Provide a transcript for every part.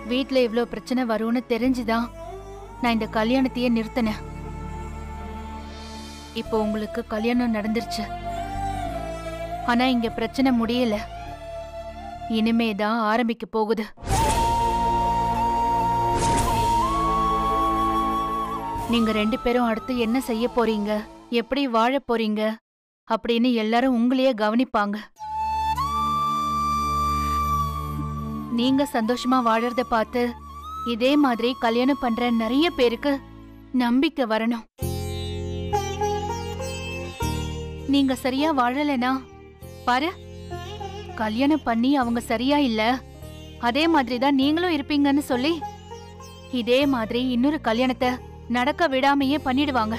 வீட்ல இவ்ளோ பிரச்சனை வரும்னு தெரிஞ்சுதான் நான் இந்த கல்யாணத்தையே நிறுத்தினேன். இப்போ உங்களுக்கு கல்யாணம் நடந்துருச்சு. ஆனா இங்க பிரச்சனை முடியல. இனிமேதான் ஆரம்பிக்க போகுது. நீங்க 2 பேரும் அடுத்து என்ன செய்ய போறீங்க, எப்படி வாழ போறீங்க அப்படின்னு எல்லாரும் உங்களையே கவனிப்பாங்க. நீங்க சந்தோஷமா வாழறத பார்த்து இதே மாதிரி கல்யாணம் பண்ற நிறைய பேருக்கு நம்பிக்கை வரணும். நீங்க சரியா வாழலனா பாரு, கல்யாணம் பண்ணி அவங்க சரியா இல்ல, அதே மாதிரிதான் நீங்களும் இருப்பீங்கன்னு சொல்லி இதே மாதிரி இன்னொரு கல்யாணத்தை நடக்க விடாமையே பண்ணிடுவாங்க.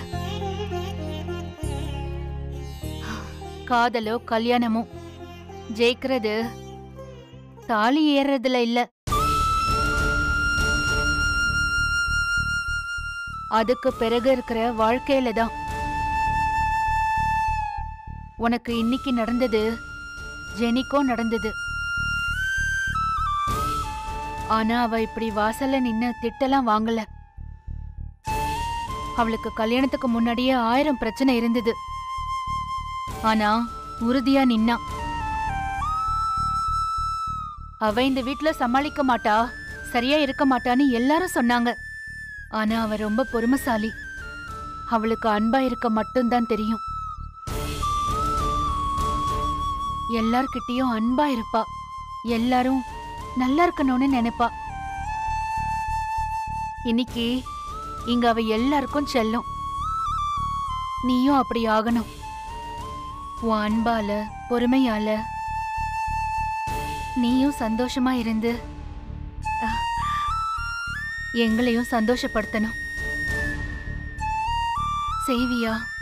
காதலோ கல்யாணமோ ஜெயிக்கிறது தாலி ஏறதுல இல்ல, அதுக்கு பிறகு இருக்கிற வாழ்க்கையில தான். உனக்கு இன்னைக்கு நடந்தது ஜெனிக்கும் நடந்தது. ஆனா அவ இப்படி வாசல்ல நின்னு திட்டலாம் வாங்கல. அவளுக்கு கல்யாணத்துக்கு முன்னாடியே 1000 பிரச்சனை இருந்தது. ஆனா உறுதியா நின்னா. அவ இந்த வீட்ல சமாளிக்க மாட்டா, சரியா இருக்க மாட்டான்னு எல்லாரும் சொன்னாங்க. ஆனா அவ ரொம்ப பொறுமைசாலி. அவளுக்கு அன்பா இருக்க மட்டும்தான் தெரியும். எல்லார்கிட்டயும் அன்பா இருப்பா. எல்லாரும் நல்லா இருக்கணும்னு நினைப்பா. இன்னைக்கு இங்க அவ எல்லாருக்கும் செல்லும். நீயும் அப்படி ஆகணும். உன் அன்பால பொறுமையால நீயும் சந்தோஷமா இருந்து எங்களையும் சந்தோஷப்படுத்தணும். செய்வியா?